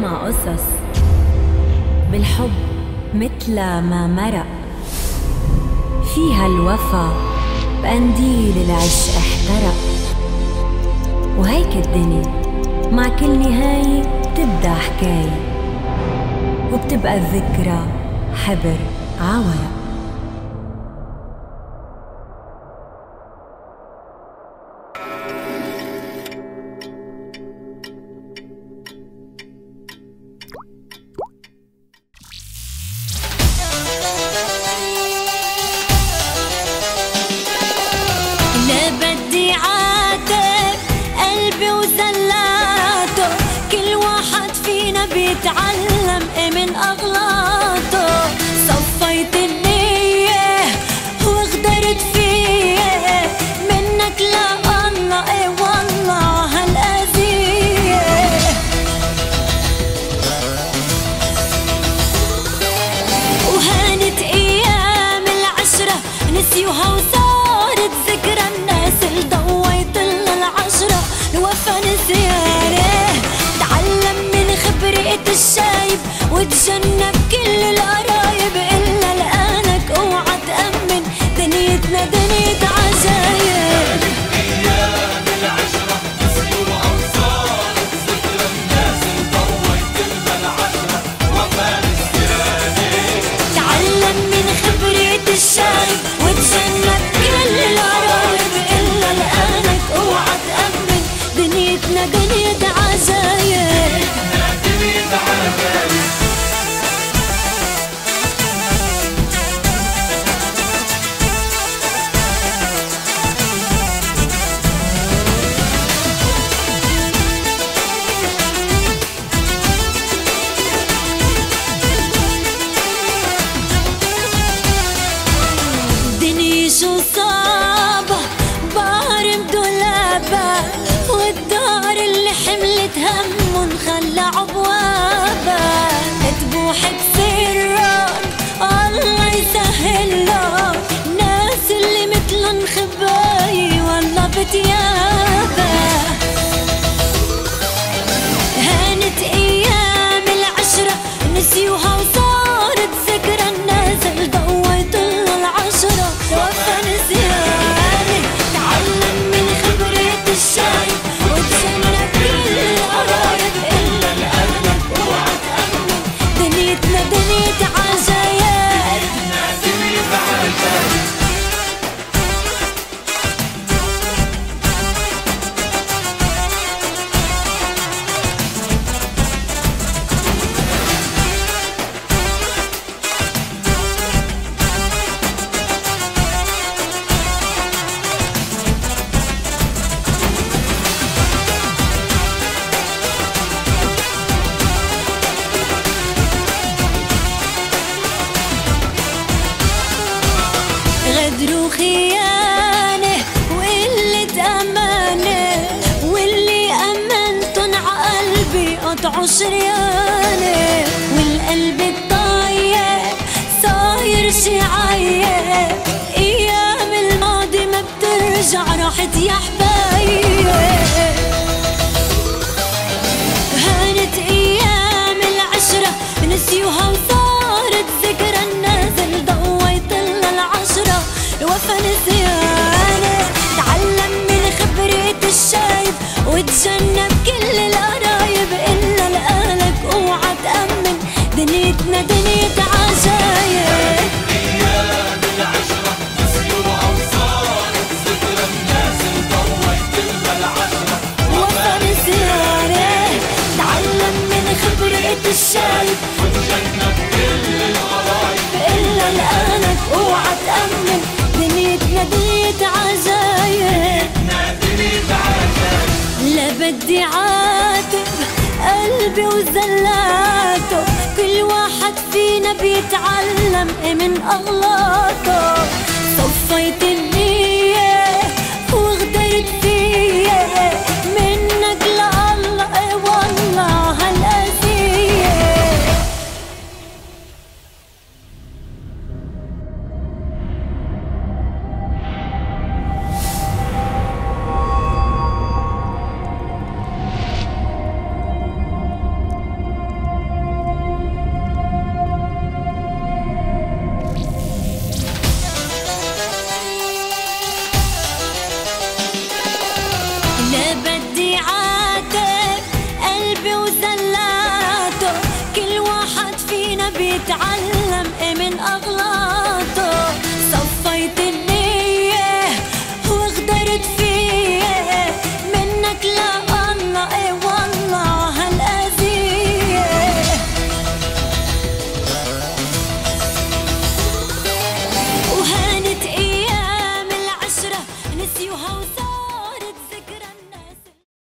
ياما قصص بالحب متل ما مرق، فيها الوفا بقنديل العشق احترق. وهيك الدنيا مع كل نهاية بتبدأ حكاية، وبتبقى الذكرى حبر عورق. لا بدي عاتب قلبي وزلاته، كل واحد فينا بيتعلم من أغلاطه. صفيت النية وغدرت فيه منك لا الله، اي والله هالأذية. وهانت أيام العشرة نسيوها وصارت ذكرى، الناس اللي ضويت لنا العشرة الوفا نسيانه. تعلم من خبرة الشايب وتجنب كل القرايب، إلا لآنك اوعى تأمن دنيتنا دنيا عجايب. أيام العشرة نسيوها وصارت ذكرى، الناس اللي ضويت لنا العشرة وفا نسيانه. تعلم من خبرة الشايب وتجنب كل القرايب، إلا لآنك اوعى تأمن دنيتنا دنيا عجايب. الدنيا شو صعبة بارم دولابة، والدار اللي حملت هم خلى عبوابة. تبوح بسرهم الله يسهلهم، ناس اللي مثلن خباي والله بتيابة. هانت أيام العشرة نسيوها وصارت ذكرى، الناس اللي ضويت لنا العشرة وفا نسيانه. تعلم من خبرة الشايب وتجنب كل القرايب، إلا لآنك اوعى تأمن دنيتنا دنيا عجايب. غدر وخيانة وقلة أمانة، واللي أمنتن عقلبي قطعوا شريانة. والقلب الطاير صاير شي عاير، أيام الماضي ما بترجع راحت يا حبايب. هانت أيام العشرة نسيوها وصارت ذكرى، الناس اللي ضويت لنا العشرة الوفا نسيانه. تعلم من خبرة الشايب وتجنب كل القرايب، إلا لآنك اوعى تأمن دنيتنا دنيا عجايب. أيام العشرة نسيوها وصارت ذكرى، الناس اللي ضويت لنا العشرة وفا نسيانه. تعلم من خبرة الشايب وتجنب كل القرايب، إلا لآنك اوعى تأمن دنيتنا دنيا عجايب. لا بدي عاتب قلبي وزلاته، كل واحد فينا بيتعلم من أغلاطه. صفيت النية وغدرت فيه منك لا الله، اي والله هالأذية. بيتعلم من أغلاطه.